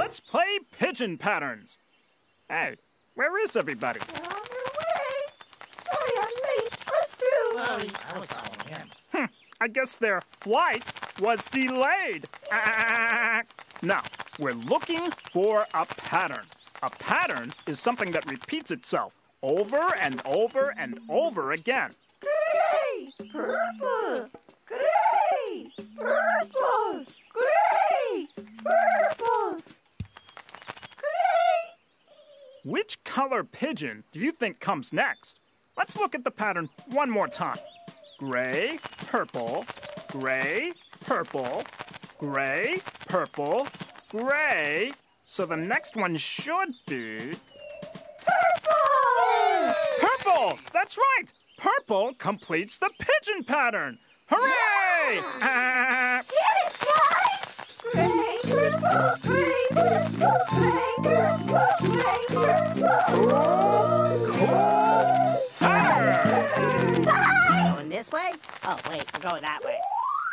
Let's play pigeon patterns. Hey, where is everybody? They're on their way. Sorry I'm late. Us too. I was following him. I guess their flight was delayed. Now, we're looking for a pattern. A pattern is something that repeats itself over and over and over again. Gray, purple, gray, purple, gray, purple, gray. Which color pigeon do you think comes next? Let's look at the pattern one more time. Gray, purple, gray, purple, gray, purple, gray. So the next one should be... Purple! Purple! That's right! Purple completes the pigeon pattern! Hooray! Get it, guys! Gray, purple, gray, purple, gray, purple, gray, purple. Hey! Going this way? Oh, wait, we're going that way.